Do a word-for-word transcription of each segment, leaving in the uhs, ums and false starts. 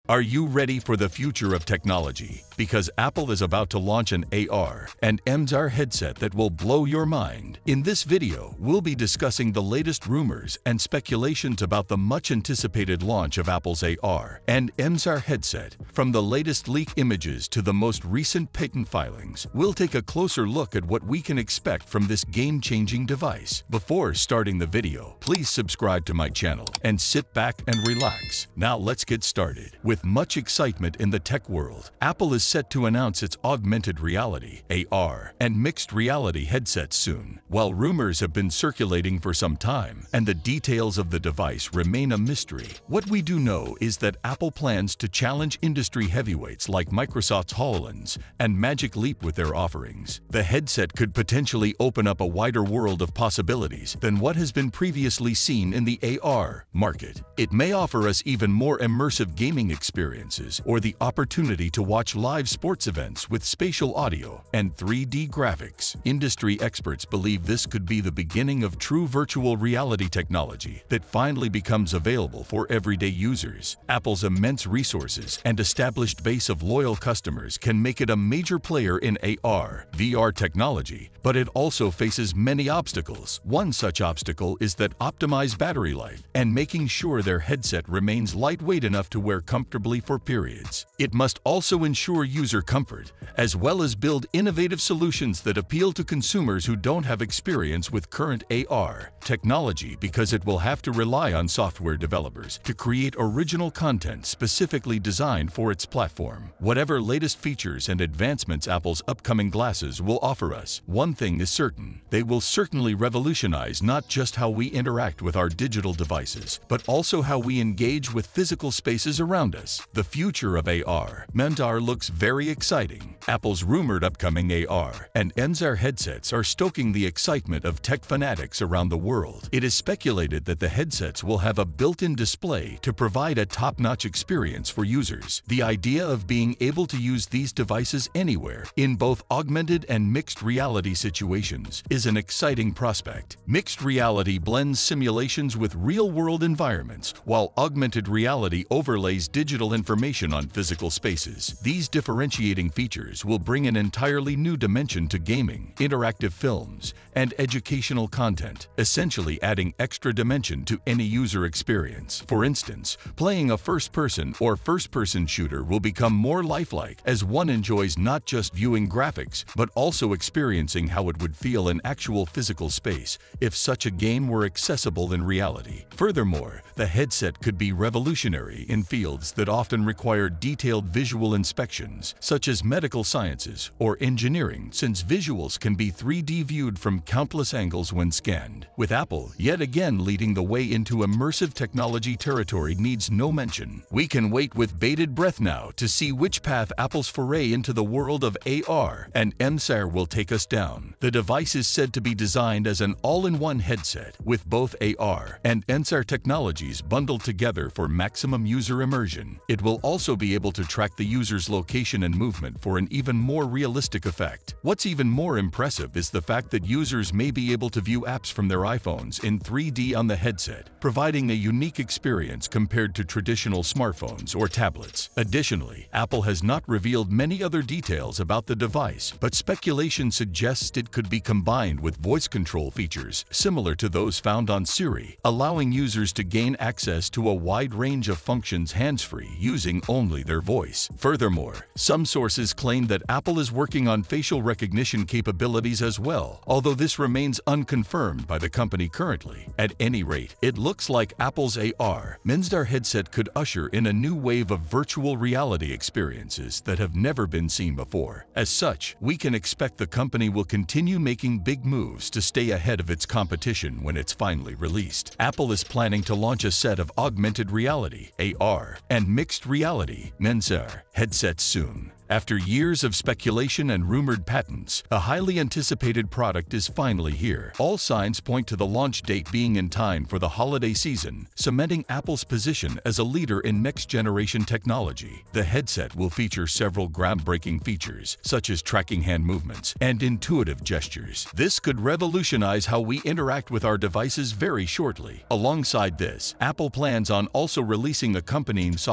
Are you ready for the future of technology? Because Apple is about to launch an A R and M S R headset that will blow your mind. In this video, we'll be discussing the latest rumors and speculations about the much-anticipated launch of Apple's A R and M S R headset. From the latest leak images to the most recent patent filings, we'll take a closer look at what we can expect from this game-changing device. Before starting the video, please subscribe to my channel and sit back and relax. Now let's get started. With much excitement in the tech world, Apple is set to announce its augmented reality, A R, and mixed reality headsets soon. While rumors have been circulating for some time and the details of the device remain a mystery, what we do know is that Apple plans to challenge industry heavyweights like Microsoft's HoloLens and Magic Leap with their offerings. The headset could potentially open up a wider world of possibilities than what has been previously seen in the A R market. It may offer us even more immersive gaming experiences or the opportunity to watch live sports events with spatial audio and three D graphics. Industry experts believe this could be the beginning of true virtual reality technology that finally becomes available for everyday users. Apple's immense resources and established base of loyal customers can make it a major player in A R, V R technology, but it also faces many obstacles. One such obstacle is that optimized battery life and making sure their headset remains lightweight enough to wear comfortably for periods. It must also ensure user comfort, as well as build innovative solutions that appeal to consumers who don't have experience with current A R technology, because it will have to rely on software developers to create original content specifically designed for its platform. Whatever latest features and advancements Apple's upcoming glasses will offer us, one thing is certain: they will certainly revolutionize not just how we interact with our digital devices, but also how we engage with physical spaces around us. The future of A R, M S R, looks very exciting. Apple's rumored upcoming A R and M S R headsets are stoking the excitement of tech fanatics around the world. It is speculated that the headsets will have a built-in display to provide a top-notch experience for users. The idea of being able to use these devices anywhere, in both augmented and mixed reality situations, is an exciting prospect. Mixed reality blends simulations with real-world environments, while augmented reality overlays digital information on physical spaces. These differentiating features will bring an entirely new dimension to gaming, interactive films, and educational content, essentially adding extra dimension to any user experience. For instance, playing a first-person or first-person shooter will become more lifelike, as one enjoys not just viewing graphics, but also experiencing how it would feel in actual physical space if such a game were accessible in reality. Furthermore, the headset could be revolutionary in fields that often require detailed visual inspections, such as medical sciences or engineering, since visuals can be three D viewed from countless angles when scanned. With Apple yet again leading the way into immersive technology territory needs no mention. We can wait with bated breath now to see which path Apple's foray into the world of A R and M S R will take us down. The device is said to be designed as an all-in-one headset, with both A R and M S R technologies bundled together for maximum user immersion. It will also be able to track the user's location and movement for an even more realistic effect. What's even more impressive is the fact that users may be able to view apps from their iPhones in three D on the headset, providing a unique experience compared to traditional smartphones or tablets. Additionally, Apple has not revealed many other details about the device, but speculation suggests it could be combined with voice control features similar to those found on Siri, allowing users to gain access to a wide range of functions hands-free using only their voice. Furthermore, some sources claim that Apple is working on facial recognition capabilities as well, although this remains unconfirmed by the company currently. At any rate, it looks like Apple's A R M S R headset could usher in a new wave of virtual reality experiences that have never been seen before. As such, we can expect the company will continue making big moves to stay ahead of its competition when it's finally released. Apple is planning to launch a set of augmented reality, A R, and mixed reality, M S R, headsets soon. After years of speculation and rumored patents, a highly anticipated product is finally here. All signs point to the launch date being in time for the holiday season, cementing Apple's position as a leader in next-generation technology. The headset will feature several groundbreaking features, such as tracking hand movements and intuitive gestures. This could revolutionize how we interact with our devices very shortly. Alongside this, Apple plans on also releasing accompanying software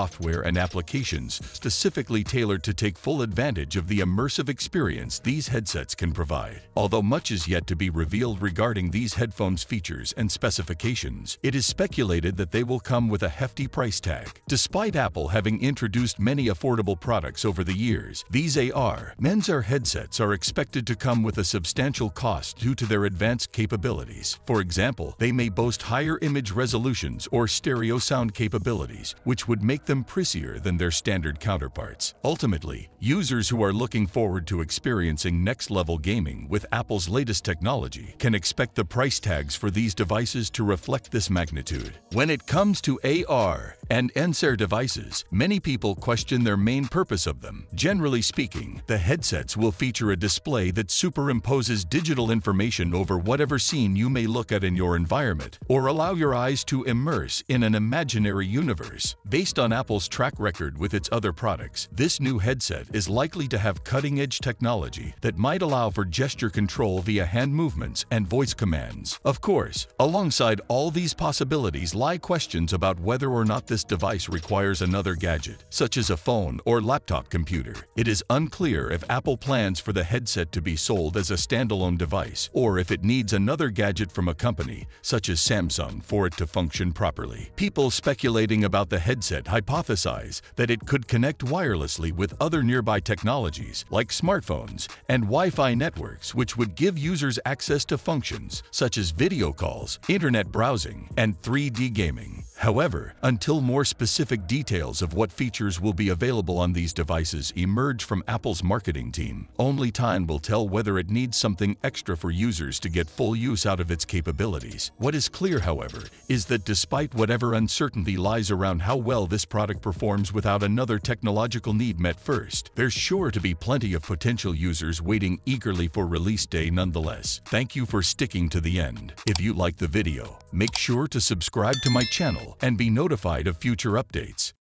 software and applications specifically tailored to take full advantage of the immersive experience these headsets can provide. Although much is yet to be revealed regarding these headphones' features and specifications, it is speculated that they will come with a hefty price tag. Despite Apple having introduced many affordable products over the years, these A R, men's R headsets are expected to come with a substantial cost due to their advanced capabilities. For example, they may boast higher image resolutions or stereo sound capabilities, which would make them pricier than their standard counterparts. Ultimately, users who are looking forward to experiencing next-level gaming with Apple's latest technology can expect the price tags for these devices to reflect this magnitude. When it comes to A R and N S R devices, many people question their main purpose of them. Generally speaking, the headsets will feature a display that superimposes digital information over whatever scene you may look at in your environment, or allow your eyes to immerse in an imaginary universe. Based on Apple's track record with its other products, this new headset is likely to have cutting-edge technology that might allow for gesture control via hand movements and voice commands. Of course, alongside all these possibilities lie questions about whether or not this device requires another gadget, such as a phone or laptop computer. It is unclear if Apple plans for the headset to be sold as a standalone device, or if it needs another gadget from a company, such as Samsung, for it to function properly. People speculating about the headset hypothesize that it could connect wirelessly with other nearby technologies, like smartphones and Wi-Fi networks, which would give users access to functions such as video calls, internet browsing, and three D gaming. However, until more specific details of what features will be available on these devices emerge from Apple's marketing team, only time will tell whether it needs something extra for users to get full use out of its capabilities. What is clear, however, is that despite whatever uncertainty lies around how well this product performs without another technological need met first, there's sure to be plenty of potential users waiting eagerly for release day nonetheless. Thank you for sticking to the end. If you liked the video, make sure to subscribe to my channel and be notified of future updates.